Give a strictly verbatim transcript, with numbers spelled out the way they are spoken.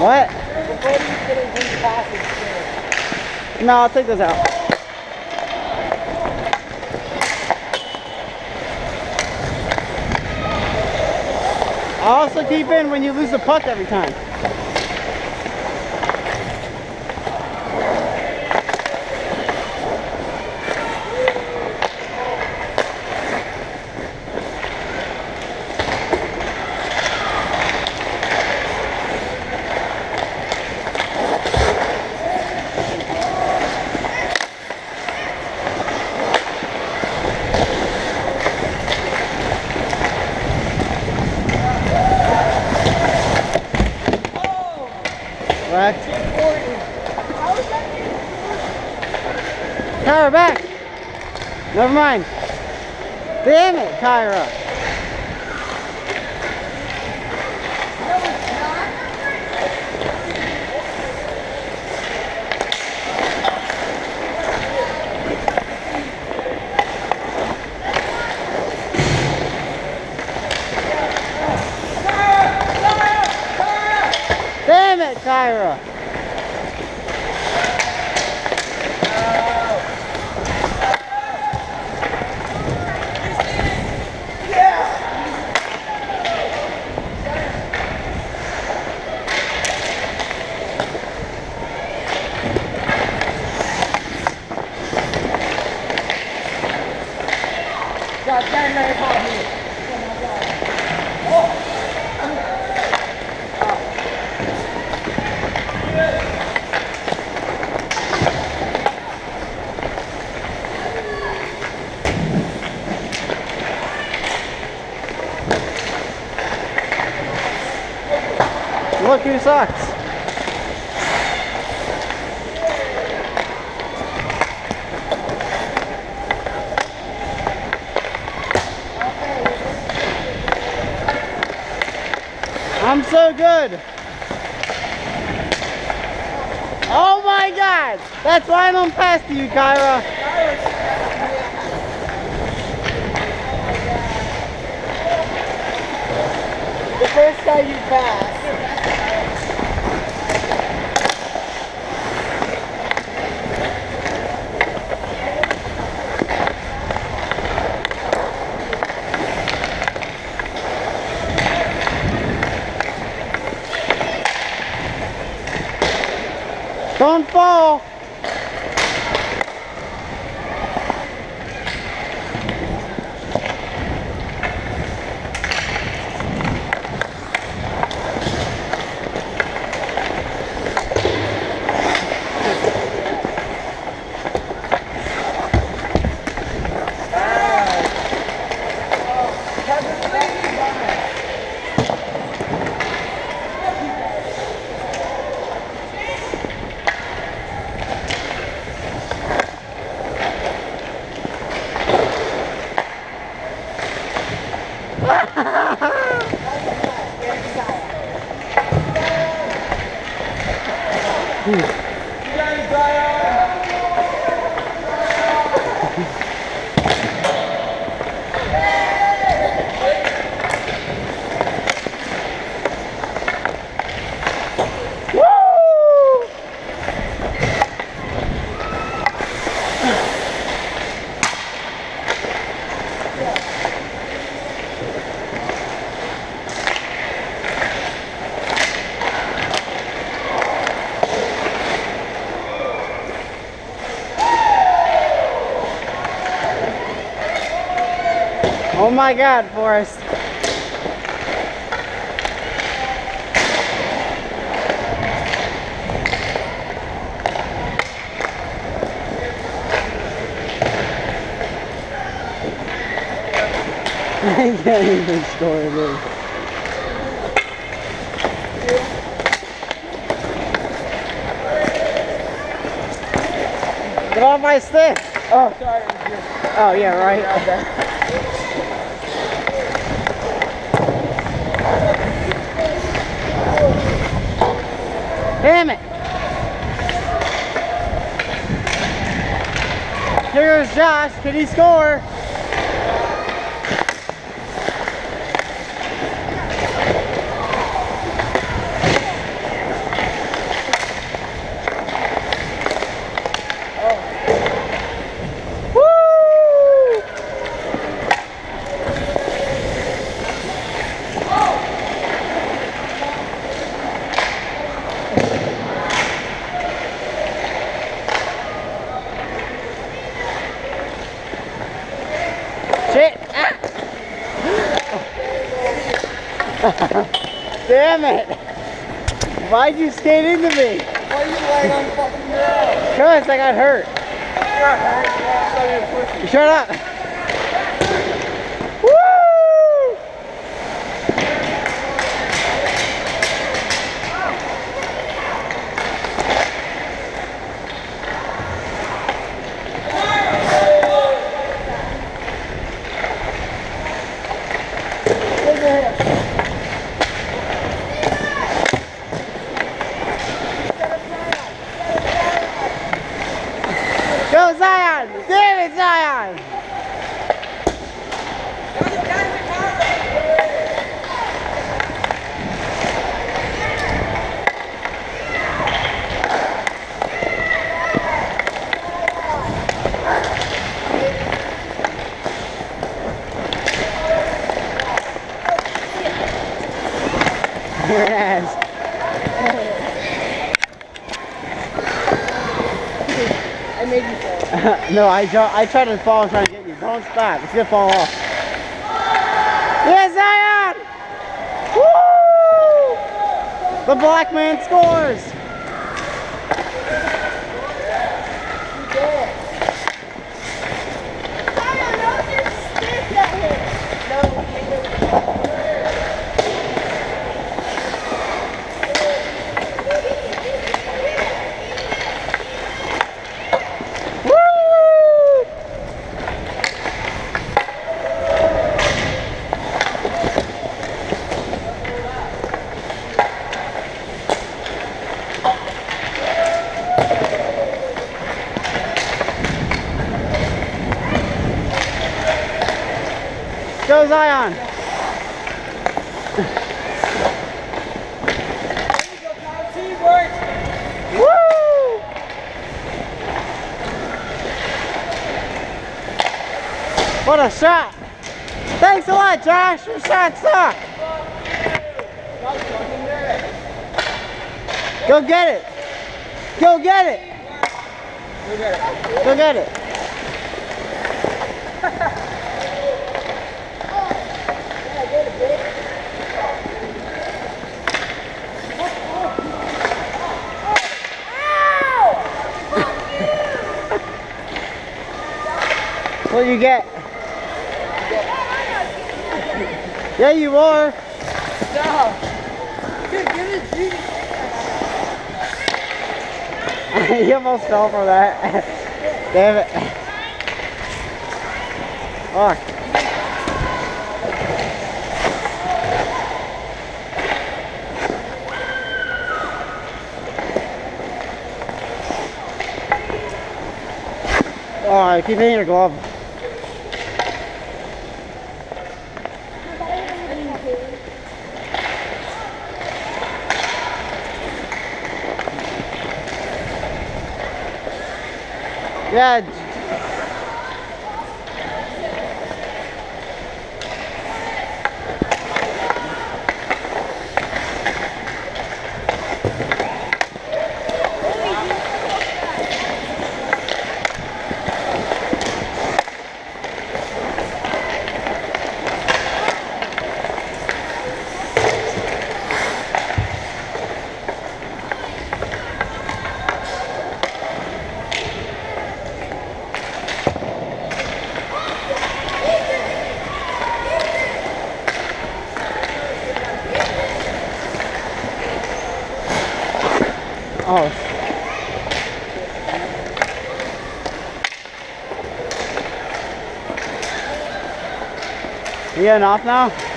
What? Before he's getting his passes. No, I'll take those out. I'll also keep in when you lose the puck every time. Correct. Kyra, back. Never mind. Damn it, Kyra. Damn it, Kyra! God damn it, caught me. Look who sucks. I'm so good. Oh my God! That's why I don't pass to you, Kyra. The first guy you pass. Don't fall. Oh my God, Forrest. I can't even score this. Get off my stick! Oh, sorry. Oh yeah, right. Damn it! Here's Josh. Can he score? Damn it! Why'd you skate into me? Why are you laying on the fucking ground? Cause I got hurt. You're hurt. Yeah, so you're pushing. Shut up. Woo! Go Zion! Damn it, Zion! Your ass. I made you fall. No, I jo I tried to fall trying to get you. Don't stop. It's gonna fall off. Yeah, Zion! Woo! The black man scores! Go Zion! Teamwork! Woo! What a shot! Thanks a lot, Josh! Your shot sucked! Go get it! Go get it! Go get it. Go get it! What you get? Yeah, you are. No. Dude, give it a G. He almost fell for that. Damn it. Fuck. Oh, keep hitting your glove. Yeah. Oh. You getting off now?